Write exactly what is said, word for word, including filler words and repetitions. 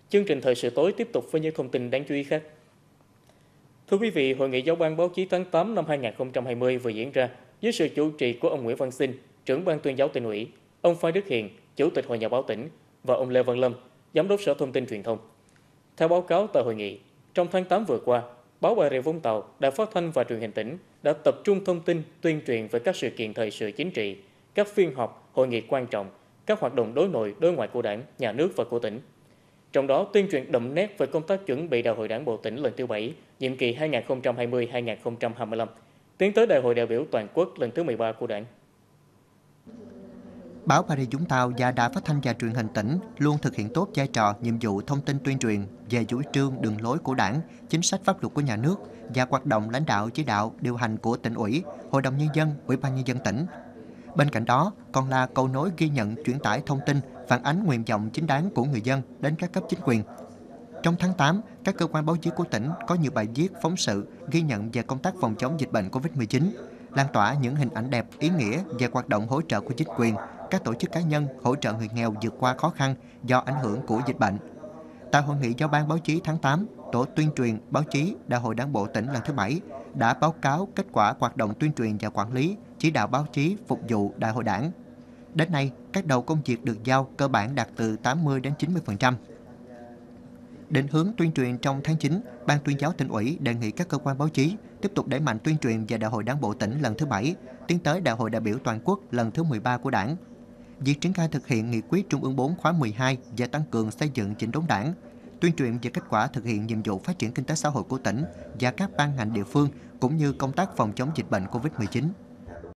Chương trình thời sự tối tiếp tục với những thông tin đáng chú ý khác. Thưa quý vị, Hội nghị Giao ban Báo chí tháng tám năm hai nghìn không trăm hai mươi vừa diễn ra dưới sự chủ trì của ông Nguyễn Văn Sinh, trưởng ban tuyên giáo tỉnh ủy, ông Phan Đức Hiền, chủ tịch Hội Nhà báo tỉnh và ông Lê Văn Lâm, giám đốc Sở Thông tin Truyền thông. Theo báo cáo tại hội nghị, trong tháng tám vừa qua, báo Bà Rịa Vũng Tàu, Đài Phát thanh và Truyền hình tỉnh đã tập trung thông tin, tuyên truyền về các sự kiện thời sự chính trị, các phiên họp, hội nghị quan trọng, các hoạt động đối nội, đối ngoại của Đảng, Nhà nước và của tỉnh. Trong đó, tuyên truyền đậm nét về công tác chuẩn bị Đại hội Đảng bộ tỉnh lần thứ bảy, nhiệm kỳ hai nghìn không trăm hai mươi đến hai nghìn không trăm hai mươi lăm, tiến tới Đại hội đại biểu toàn quốc lần thứ mười ba của Đảng. Báo Bà Rịa Vũng Tàu và Đài Phát thanh và Truyền hình tỉnh luôn thực hiện tốt vai trò, nhiệm vụ thông tin tuyên truyền về chủ trương, đường lối của Đảng, chính sách pháp luật của nhà nước và hoạt động lãnh đạo chỉ đạo, điều hành của tỉnh ủy, Hội đồng nhân dân, Ủy ban nhân dân tỉnh. Bên cạnh đó, còn là cầu nối ghi nhận, truyền tải thông tin, phản ánh nguyện vọng chính đáng của người dân đến các cấp chính quyền. Trong tháng tám, các cơ quan báo chí của tỉnh có nhiều bài viết, phóng sự ghi nhận về công tác phòng chống dịch bệnh Covid mười chín, lan tỏa những hình ảnh đẹp, ý nghĩa về hoạt động hỗ trợ của chính quyền, các tổ chức cá nhân hỗ trợ người nghèo vượt qua khó khăn do ảnh hưởng của dịch bệnh. Tại hội nghị giao ban báo chí tháng tám, Tổ tuyên truyền báo chí Đại hội Đảng bộ tỉnh lần thứ bảy đã báo cáo kết quả hoạt động tuyên truyền và quản lý, chỉ đạo báo chí phục vụ Đại hội Đảng. Đến nay, các đầu công việc được giao cơ bản đạt từ tám mươi đến chín mươi phần trăm. Định hướng tuyên truyền trong tháng chín, Ban tuyên giáo tỉnh ủy đề nghị các cơ quan báo chí tiếp tục đẩy mạnh tuyên truyền về Đại hội Đảng bộ tỉnh lần thứ bảy, tiến tới Đại hội đại biểu toàn quốc lần thứ mười ba của Đảng. Việc triển khai thực hiện nghị quyết Trung ương bốn khóa mười hai và tăng cường xây dựng chỉnh đốn Đảng, tuyên truyền về kết quả thực hiện nhiệm vụ phát triển kinh tế xã hội của tỉnh và các ban ngành địa phương cũng như công tác phòng chống dịch bệnh Covid mười chín.